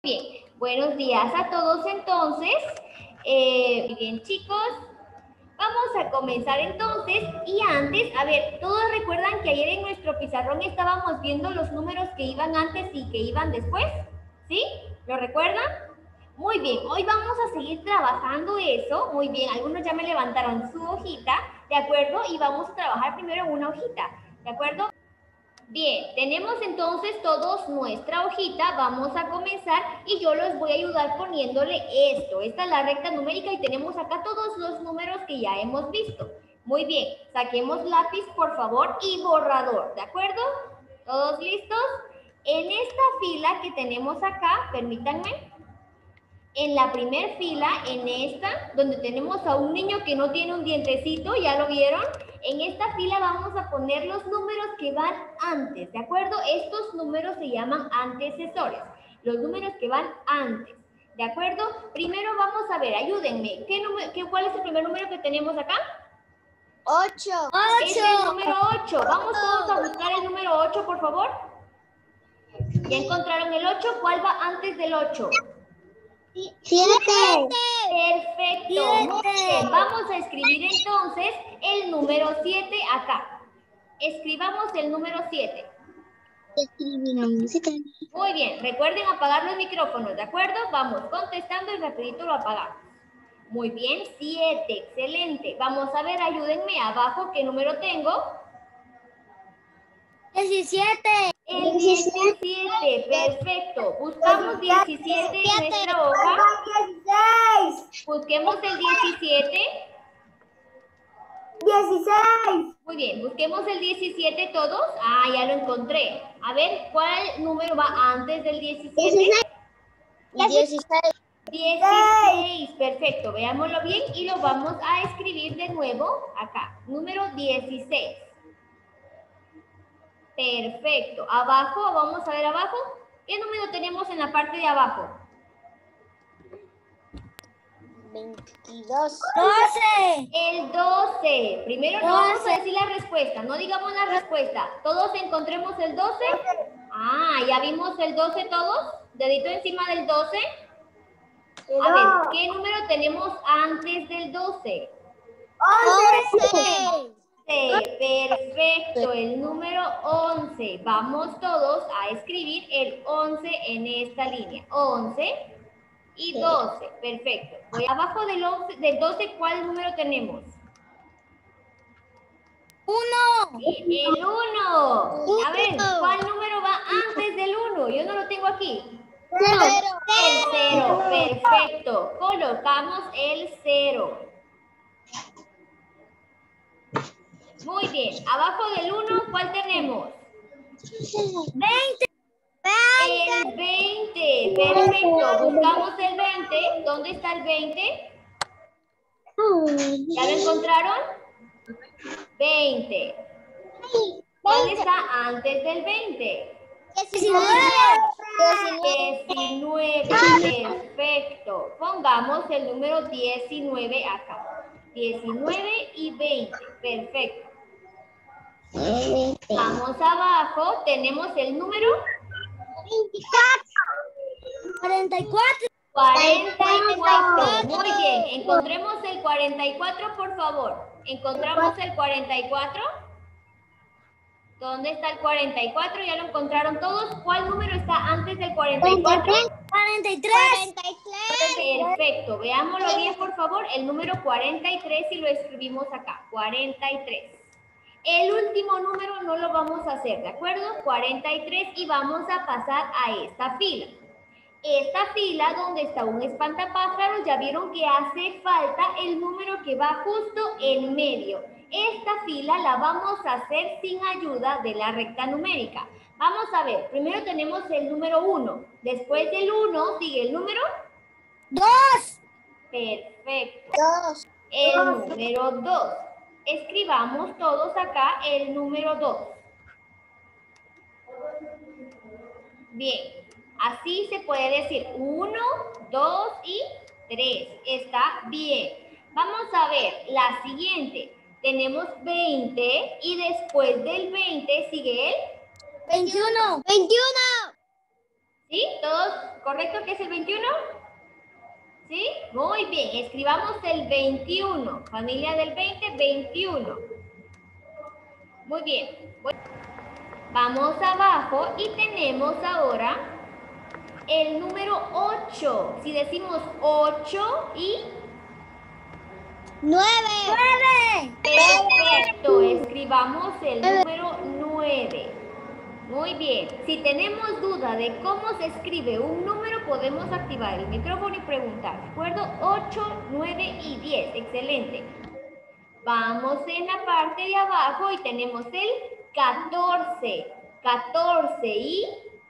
Bien, buenos días a todos entonces. Bien chicos, vamos a comenzar entonces y antes, a ver, todos recuerdan que ayer en nuestro pizarrón estábamos viendo los números que iban antes y que iban después, ¿sí? ¿Lo recuerdan? Muy bien, hoy vamos a seguir trabajando eso, muy bien, algunos ya me levantaron su hojita, ¿de acuerdo? Y vamos a trabajar primero en una hojita, ¿de acuerdo? Bien, tenemos entonces todos nuestra hojita, vamos a comenzar y yo los voy a ayudar poniéndole esto. Esta es la recta numérica y tenemos acá todos los números que ya hemos visto. Muy bien, saquemos lápiz por favor y borrador, ¿de acuerdo? ¿Todos listos? En esta fila que tenemos acá, permítanme, en la primer fila, en esta, donde tenemos a un niño que no tiene un dientecito, ¿ya lo vieron? En esta fila vamos a poner los números que van antes, ¿de acuerdo? Estos números se llaman antecesores, los números que van antes, ¿de acuerdo? Primero vamos a ver, ayúdenme, ¿cuál es el primer número que tenemos acá? 8. Es el número 8. Vamos todos a buscar el número 8, por favor. ¿Ya encontraron el 8? ¿Cuál va antes del 8? 7. Perfecto. Muy bien. Vamos a escribir entonces el número 7 acá. Escribamos el número 7. Muy bien. Recuerden apagar los micrófonos, ¿de acuerdo? Vamos contestando y rapidito lo apagamos. Muy bien. 7. Excelente. Vamos a ver, ayúdenme abajo. ¿Qué número tengo? 17. El 17. Perfecto. Buscamos 17 en nuestra hoja. 16. Busquemos el 17. 16. Muy bien, busquemos el 17 todos. Ah, ya lo encontré. A ver, ¿cuál número va antes del 17? 16. 16, perfecto. Veámoslo bien y lo vamos a escribir de nuevo acá. Número 16. Perfecto. Abajo, vamos a ver abajo. ¿Qué número tenemos en la parte de abajo? 22. 12. El 12. Primero no vamos a decir la respuesta, no digamos la respuesta. ¿Todos encontremos el 12? Ah, ¿ya vimos el 12 todos? Dedito encima del 12. A ver, ¿qué número tenemos antes del 12? 11. Perfecto, el número 11. Vamos todos a escribir el 11 en esta línea. 11 y 12, perfecto. Voy abajo del 12, ¿cuál número tenemos? 1. El 1. A ver, ¿cuál número va antes del 1? Yo no lo tengo aquí. 0. El 0, perfecto. Colocamos el 0. Muy bien. Abajo del 1, ¿cuál tenemos? 20. El 20, perfecto. Buscamos el 20. ¿Dónde está el 20? ¿Ya lo encontraron? 20. ¿Cuál está antes del 20? 19, perfecto. Pongamos el número 19 acá. 19 y 20, perfecto. Vamos abajo, tenemos el número 44. 44. Muy bien, encontremos el 44, por favor. ¿Encontramos el 44? ¿Dónde está el 44? ¿Ya lo encontraron todos? ¿Cuál número está antes del 44? 43. Perfecto. Veámoslo bien, por favor. El número 43 y lo escribimos acá. 43. El último número no lo vamos a hacer, ¿de acuerdo? 43 y vamos a pasar a esta fila. Esta fila donde está un espantapájaros, ya vieron que hace falta el número que va justo en medio. Esta fila la vamos a hacer sin ayuda de la recta numérica. Vamos a ver, primero tenemos el número 1. Después del 1 sigue el número 2. Perfecto. 2. El número 2. Escribamos todos acá el número 2. Bien, así se puede decir 1, 2 y 3. Está bien. Vamos a ver la siguiente. Tenemos 20 y después del 20 sigue el 21. ¿Sí? ¿Todos correcto que es el 21? ¿Sí? Muy bien. Escribamos el 21. Familia del 20, 21. Muy bien. Vamos abajo y tenemos ahora el número 8. Si decimos 8 y... 9. Perfecto. Escribamos el número 9. Muy bien. Si tenemos duda de cómo se escribe un número, podemos activar el micrófono y preguntar. ¿De acuerdo? 8, 9 y 10. Excelente. Vamos en la parte de abajo y tenemos el 14. 14 y...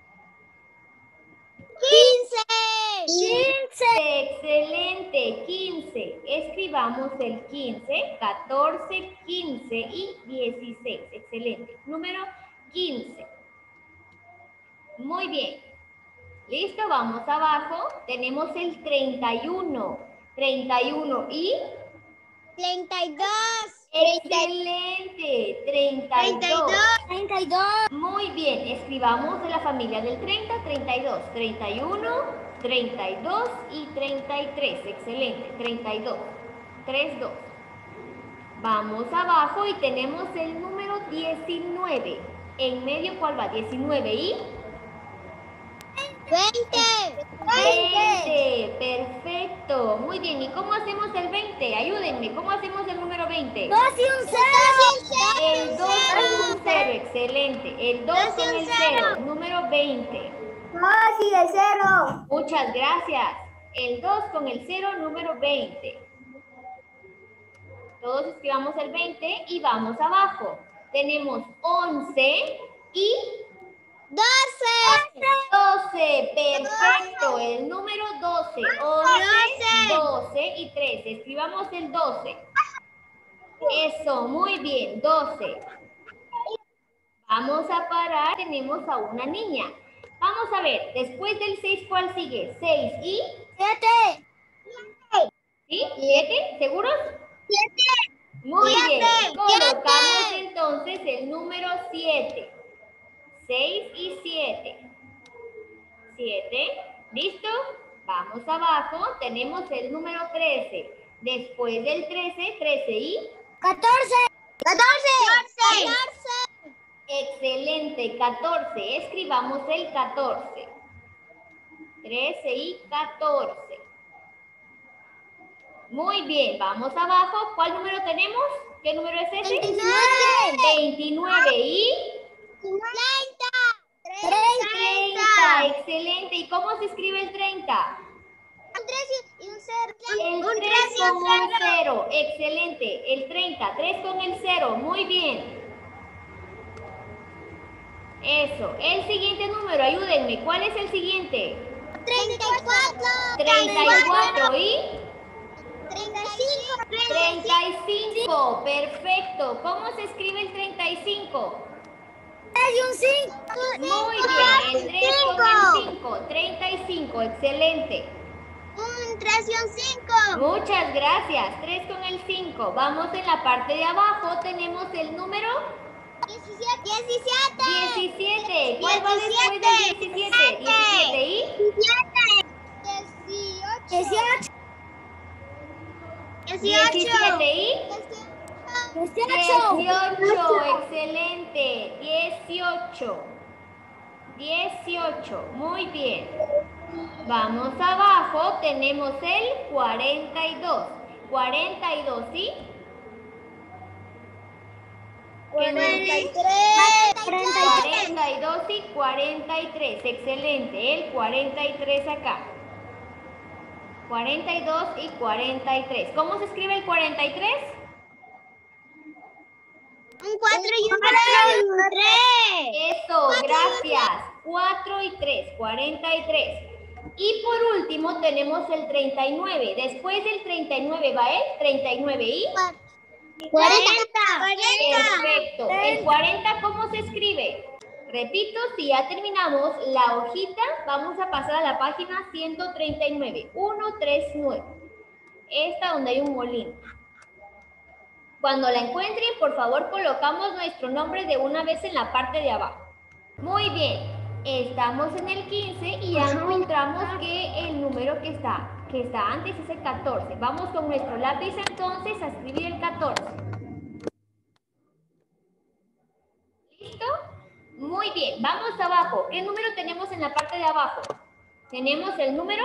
15. Excelente. 15. Escribamos el 15, 14, 15 y 16. Excelente. Número 15. Muy bien. Listo, vamos abajo. Tenemos el 31. 31 y... 32. Excelente. 32. 32. Muy bien. Escribamos de la familia del 30, 32. 31, 32 y 33. Excelente. 32. 3, 2. Vamos abajo y tenemos el número 19. En medio, ¿cuál va? 19 y... 20. Perfecto. Muy bien. ¿Y cómo hacemos el 20? Ayúdenme. ¿Cómo hacemos el número 20? 2 y un 0. El 2 con un 0. Excelente. El 2 con el 0. Número 20. 2 y el 0. Muchas gracias. El 2 con el 0. Número 20. Todos escribamos el 20 y vamos abajo. Tenemos 11 y... 12. 12, perfecto, el número 12, 11, 12 y 13, escribamos el 12. Eso, muy bien, 12. Vamos a parar, tenemos a una niña. Vamos a ver, después del 6, ¿cuál sigue? 6 y... 7. ¿Sí? ¿7? ¿Seguros? 7. Muy bien, colocamos entonces el número 7. 6 y 7. 7. ¿Listo? Vamos abajo. Tenemos el número 13. Después del 13, 13 y... 14. 14. Excelente, 14. Escribamos el 14. 13 y 14. Muy bien, vamos abajo. ¿Cuál número tenemos? ¿Qué número es ese? 29. 29 y... 30. Excelente. ¿Y cómo se escribe el 30? Un 3 y un 0. El 3 con un 0. Excelente. El 30. 3 con el 0. Muy bien. Eso. El siguiente número, ayúdenme. ¿Cuál es el siguiente? 34. 34 y... 35. 35. Perfecto. ¿Cómo se escribe el 35? 3 y un 5. Muy bien. El 3 con el 5. 35. Excelente. Un 3 y un 5. Muchas gracias. 3 con el 5. Vamos en la parte de abajo. Tenemos el número 17. 17. ¿Cuál va después del 17? 17 y... 18. 17 y... 18. Excelente. 18. 18. Muy bien. Vamos abajo. Tenemos el 42. 42 y... 43. 42 y 43. Excelente. El 43 acá. 42 y 43. ¿Cómo se escribe el 43? Un 4 y un 3. Eso, gracias. 4 y 3, 43. Y por último tenemos el 39. Después del 39 va el 39 y... 40. Perfecto. ¿El 40 cómo se escribe? Repito, si ya terminamos la hojita, vamos a pasar a la página 139. 139. Esta donde hay un molino. Cuando la encuentren, por favor, colocamos nuestro nombre de una vez en la parte de abajo. Muy bien. Estamos en el 15 y ya encontramos que el número que está antes es el 14. Vamos con nuestro lápiz entonces a escribir el 14. ¿Listo? Muy bien, vamos abajo. ¿Qué número tenemos en la parte de abajo? Tenemos el número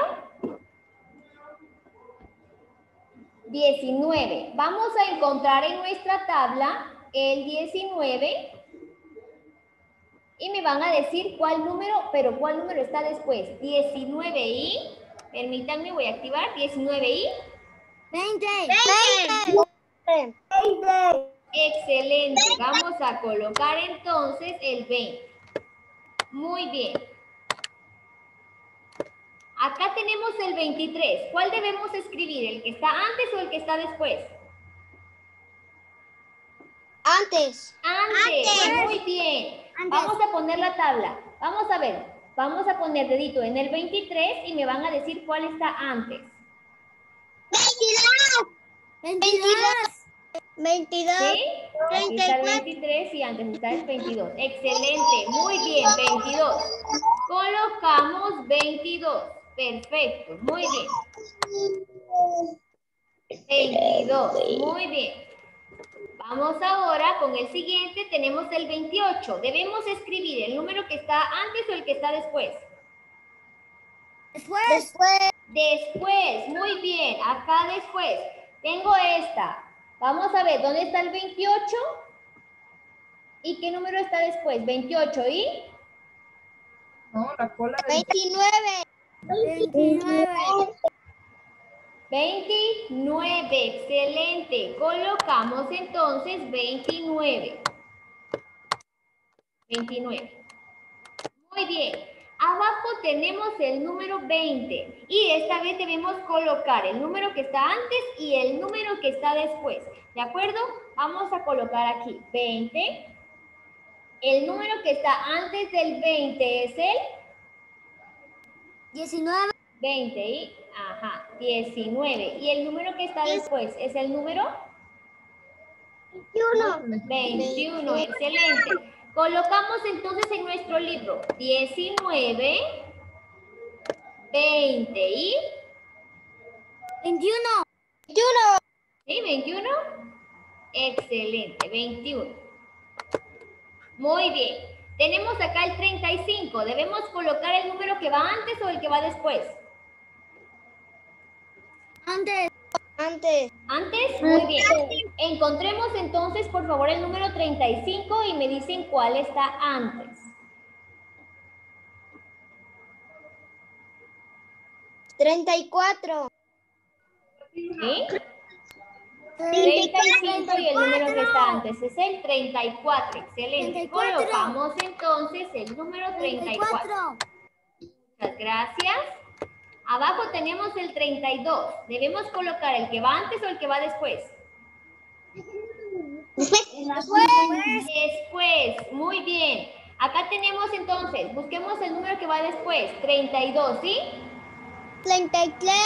19. Vamos a encontrar en nuestra tabla el 19 y me van a decir cuál número, pero cuál número está después. 19 y, permítanme, voy a activar, 19 y 20. excelente. Vamos a colocar entonces el 20. Muy bien. Acá tenemos el 23. ¿Cuál debemos escribir? ¿El que está antes o el que está después? Antes. Antes. Muy bien. Vamos a poner la tabla. Vamos a ver. Vamos a poner dedito en el 23 y me van a decir cuál está antes. 22. ¿Sí? Aquí está el 23 y antes está el 22. Excelente. Muy bien. 22. Colocamos 22. Perfecto. Muy bien. 22. Muy bien. Vamos ahora con el siguiente. Tenemos el 28. Debemos escribir el número que está antes o el que está después. Después. Muy bien. Acá después. Tengo esta. Vamos a ver, ¿dónde está el 28? ¿Y qué número está después? 28 y... No, la cola del 29. Excelente. Colocamos entonces 29. Muy bien. Abajo tenemos el número 20 y esta vez debemos colocar el número que está antes y el número que está después. ¿De acuerdo? Vamos a colocar aquí 20. El número que está antes del 20 es el 19. 20 y 19. Y el número que está después es el número 21. Excelente. Colocamos entonces en nuestro libro 19, 20 y 21. ¿sí? 21. Excelente, 21. Muy bien. Tenemos acá el 35. ¿Debemos colocar el número que va antes o el que va después? Antes. ¿Antes? Muy bien. Encontremos entonces, por favor, el número 35 y me dicen cuál está antes. 34. ¿Sí? 35 y el número que está antes es el 34. Excelente. 34. Colocamos entonces el número 34. Muchas gracias. Abajo tenemos el 32. ¿Debemos colocar el que va antes o el que va después? Después. Muy bien. Acá tenemos entonces, busquemos el número que va después. 32, ¿sí? 33.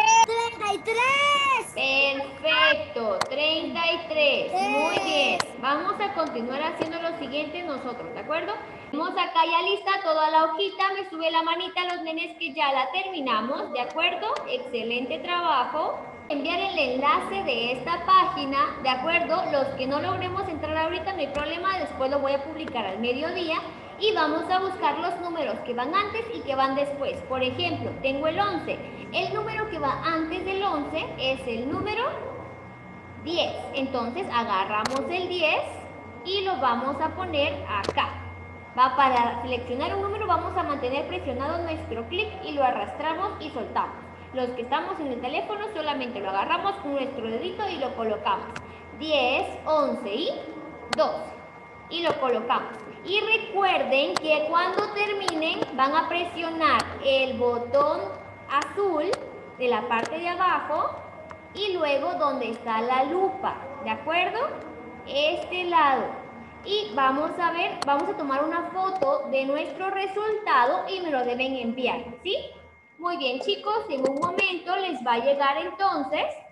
Perfecto, 33. Muy bien. Vamos a continuar haciendo lo siguiente nosotros, ¿de acuerdo? Tenemos acá ya lista toda la hojita. Me sube la manita a los nenes que ya la terminamos, ¿de acuerdo? Excelente trabajo. Enviar el enlace de esta página, ¿de acuerdo? Los que no logremos entrar ahorita no hay problema, después lo voy a publicar al mediodía. Y vamos a buscar los números que van antes y que van después. Por ejemplo, tengo el 11. El número que va antes del 11 es el número 10. Entonces, agarramos el 10 y lo vamos a poner acá. Para seleccionar un número vamos a mantener presionado nuestro clic y lo arrastramos y soltamos. Los que estamos en el teléfono solamente lo agarramos con nuestro dedito y lo colocamos. 10, 11 y 12. Y lo colocamos. Y recuerden que cuando terminen van a presionar el botón azul de la parte de abajo y luego donde está la lupa, ¿de acuerdo? Este lado. Y vamos a ver, vamos a tomar una foto de nuestro resultado y me lo deben enviar, ¿sí? Muy bien, chicos, en un momento les va a llegar entonces